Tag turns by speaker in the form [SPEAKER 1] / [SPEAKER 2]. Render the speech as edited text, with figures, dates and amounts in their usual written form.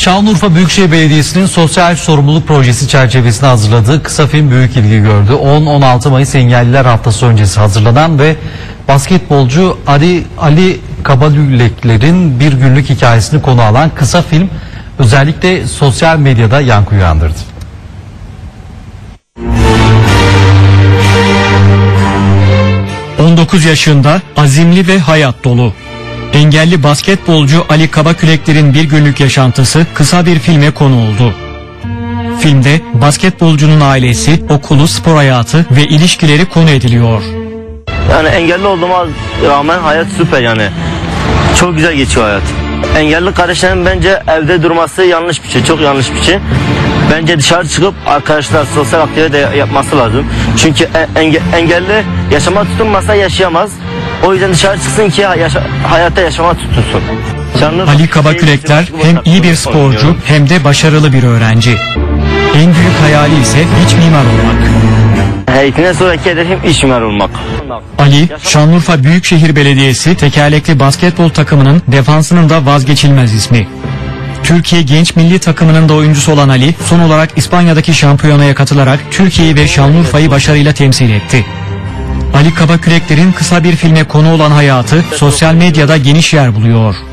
[SPEAKER 1] Şanlıurfa Büyükşehir Belediyesi'nin sosyal sorumluluk projesi çerçevesinde hazırladığı kısa film büyük ilgi gördü. 10-16 Mayıs Engelliler Haftası öncesi hazırlanan ve basketbolcu Ali Kabalülekler'in bir günlük hikayesini konu alan kısa film özellikle sosyal medyada yankı uyandırdı.
[SPEAKER 2] ...19 yaşında, azimli ve hayat dolu. Engelli basketbolcu Ali Kabakülekler'in bir günlük yaşantısı kısa bir filme konu oldu. Filmde basketbolcunun ailesi, okulu, spor hayatı ve ilişkileri konu ediliyor.
[SPEAKER 3] Yani engelli olduğuma rağmen hayat süper yani. Çok güzel geçiyor hayat. Engelli kardeşlerin bence evde durması yanlış bir şey, çok yanlış bir şey. Bence dışarı çıkıp arkadaşlar sosyal aktivite de yapması lazım. Çünkü engelli yaşama tutunmasa yaşayamaz. O yüzden dışarı çıksın ki hayatta yaşama tutunsun.
[SPEAKER 2] Ali Kabakülekler hem iyi bir sporcu hem de başarılı bir öğrenci. En büyük hayali ise iç mimar olmak.
[SPEAKER 3] Eğitimden sonraki hedefim iç mimar olmak.
[SPEAKER 2] Ali, Şanlıurfa Büyükşehir Belediyesi tekerlekli basketbol takımının defansının da vazgeçilmez ismi. Türkiye Genç Milli Takımının da oyuncusu olan Ali, son olarak İspanya'daki şampiyonaya katılarak Türkiye'yi ve Şanlıurfa'yı başarıyla temsil etti. Ali Kabakülekler'in kısa bir filme konu olan hayatı sosyal medyada geniş yer buluyor.